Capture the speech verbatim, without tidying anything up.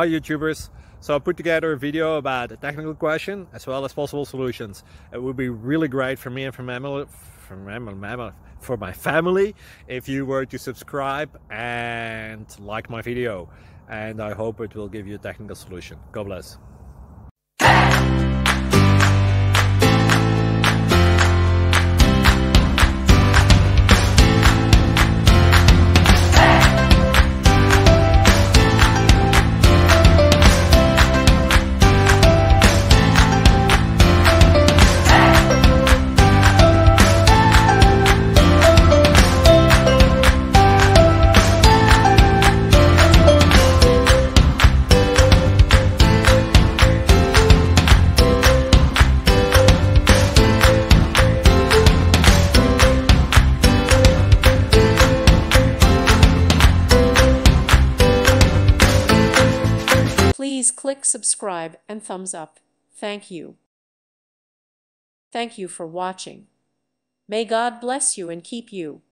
Hi YouTubers, so I put together a video about a technical question as well as possible solutions. It would be really great for me and for, mammal, for, mammal, for my family if you were to subscribe and like my video, and I hope it will give you a technical solution. God bless. Please click subscribe and thumbs up. Thank you. Thank you for watching. May God bless you and keep you.